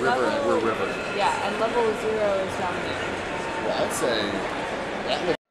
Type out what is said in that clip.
River, level, we're River. Yeah, and level 0 is down there. Well, I'd say that